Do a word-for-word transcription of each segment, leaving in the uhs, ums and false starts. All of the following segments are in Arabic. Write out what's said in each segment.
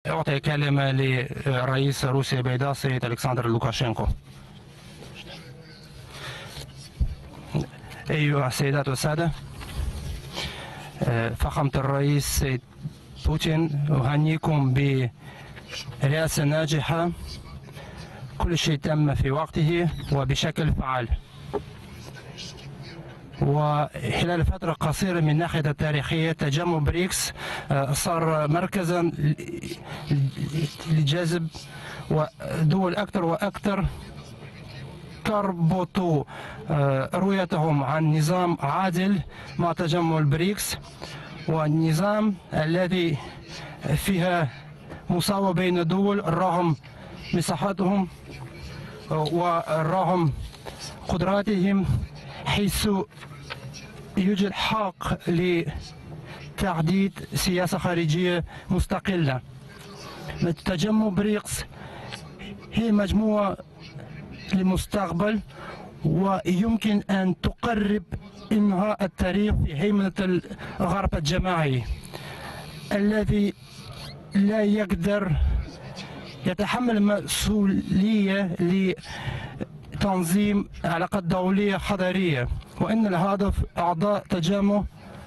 أعطي كلمة لرئيس روسيا البيضاء السيد ألكسندر لوكاشينكو. أيها السيدات والسادة، فخامة الرئيس سيد بوتين، أهنيكم برئاسة ناجحة. كل شيء تم في وقته وبشكل فعال، وخلال فترة قصيرة من ناحية التاريخية تجمع بريكس صار مركزا لجذب ودول أكثر وأكثر تربط رؤيتهم عن نظام عادل مع تجمع البريكس، والنظام الذي فيها مساواة بين الدول رغم مساحتهم ورغم قدراتهم، حيث يوجد حق لتحديد سياسة خارجية مستقلة. تجمع بريكس هي مجموعة للمستقبل، ويمكن أن تقرب إنهاء التاريخ في هيمنة الغرب الجماعي الذي لا يقدر يتحمل المسؤولية لتنظيم علاقات دولية حضارية، وإن الهدف أعضاء تجمع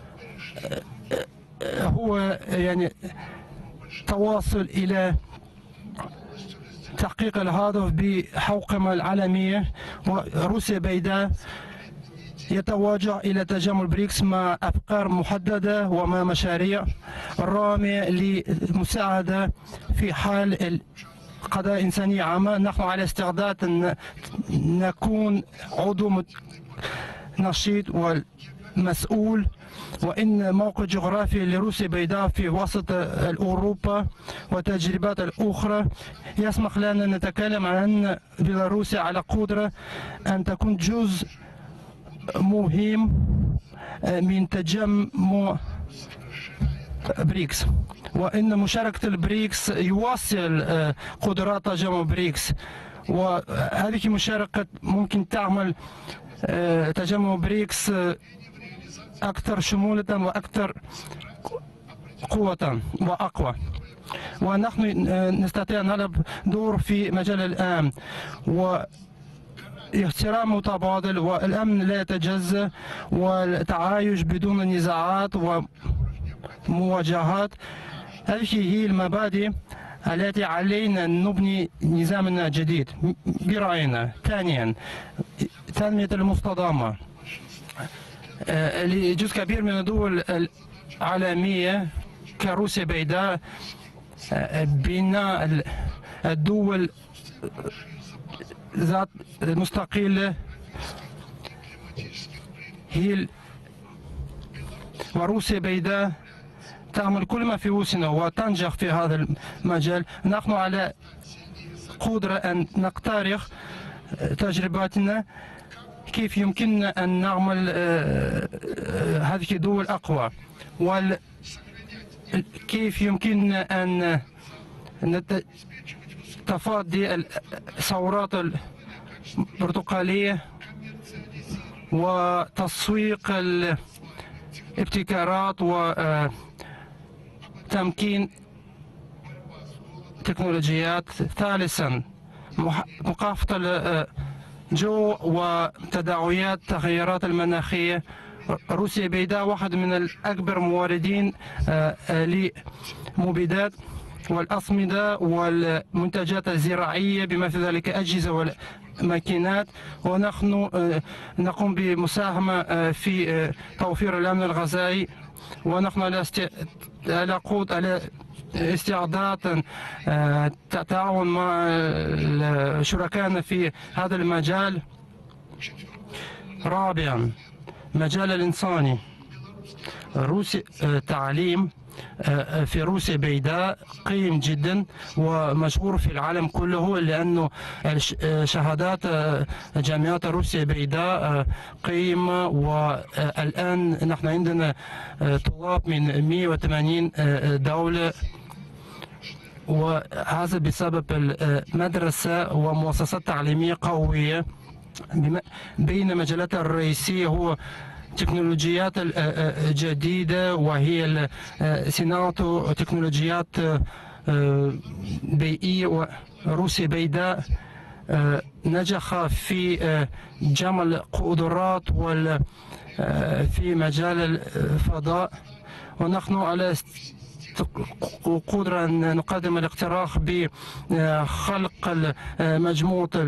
هو يعني تواصل إلى تحقيق الهدف بحوكمة العالمية. وروسيا البيضاء يتوجه إلى تجمع بريكس مع أفكار محددة ومع مشاريع رامية للمساعدة في حال قضايا إنسانية عامة. نحن على استعداد أن نكون عضو نشيط والمسؤول، وإن موقع جغرافي لروسيا البيضاء في وسط أوروبا وتجربات الأخرى يسمح لنا أن نتكلم عن بيلاروسيا على قدرة أن تكون جزء مهم من تجمع بريكس، وإن مشاركة البريكس يواصل قدرات تجمع بريكس، وهذه المشاركة ممكن تعمل تجمع بريكس أكثر شمولة وأكثر قوة وأقوى. ونحن نستطيع أن نلعب دور في مجال الأمن واحترام متبادل، والأمن لا يتجزأ، والتعايش بدون نزاعات ومواجهات. هذه هي المبادئ التي علينا أن نبني نظامنا الجديد برأينا. ثانيا، تنمية المستدامة. لجزء كبير من الدول العالمية كروسيا البيضاء بناء الدول ذات مستقلة هي، وروسيا البيضاء تعمل كل ما في وسعنا وتنجح في هذا المجال. نحن على قدرة أن نقترح تجرباتنا كيف يمكننا أن نعمل هذه الدول أقوى، وكيف يمكننا أن نتفادى الثورات البرتقالية وتسويق الابتكارات وتمكين تكنولوجيات. ثالثا، مكافحة جو وتداعيات التغيرات المناخية. روسيا البيضاء واحد من الأكبر موردين لمبيدات والأسمدة والمنتجات الزراعية بما في ذلك أجهزة والماكينات، ونحن نقوم بمساهمة في توفير الأمن الغذائي، ونحن على قود على استعداد تعاون مع شركائنا في هذا المجال. رابعا، مجال الإنساني. روسيا التعليم في روسيا البيضاء قيم جدا ومشهور في العالم كله، لأنه شهادات جامعات روسيا البيضاء قيمة، والآن نحن عندنا طلاب من مئة وثمانين دولة، وهذا بسبب المدرسة ومؤسسات تعليمية قوية. بين مجالاتها الرئيسية هو تكنولوجيات جديدة، وهي صناعة تكنولوجيات بيئي. وروسيا بيداء نجح في جمع القدرات في مجال الفضاء، ونحن على قدرة أن نقدم الاقتراح بخلق مجموعة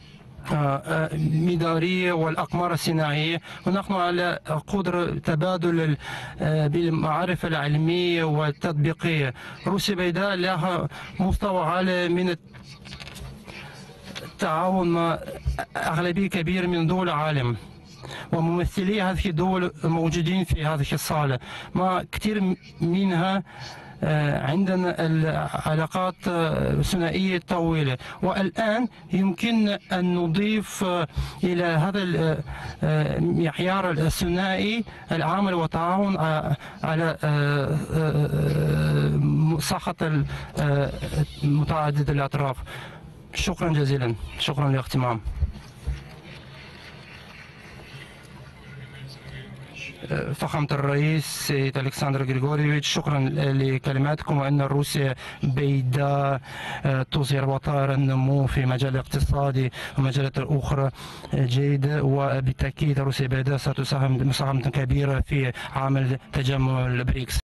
المدارية والأقمار الصناعية، ونحن على قدرة تبادل بالمعارف العلمية والتطبيقية. روسيا بيداء لها مستوى عالي من التعاون مع أغلبية كبيرة من دول العالم، وممثلي هذه الدول موجودين في هذه الصالة، ما كثير منها عندنا العلاقات ثنائية طويلة. والآن يمكن أن نضيف إلى هذا المعيار الثنائي العمل والتعاون على صحة متعدد الأطراف. شكرا جزيلا. شكرا للاهتمام. فخامة الرئيس سيد ألكسندر غريغوريفيتش، شكرا لكلماتكم، وأن روسيا بيداء تظهر وترى النمو في مجال الاقتصادي ومجالات أخرى جيدة، وبالتأكيد روسيا بيداء ستساهم مساهمة كبيرة في عمل تجمع البريكس.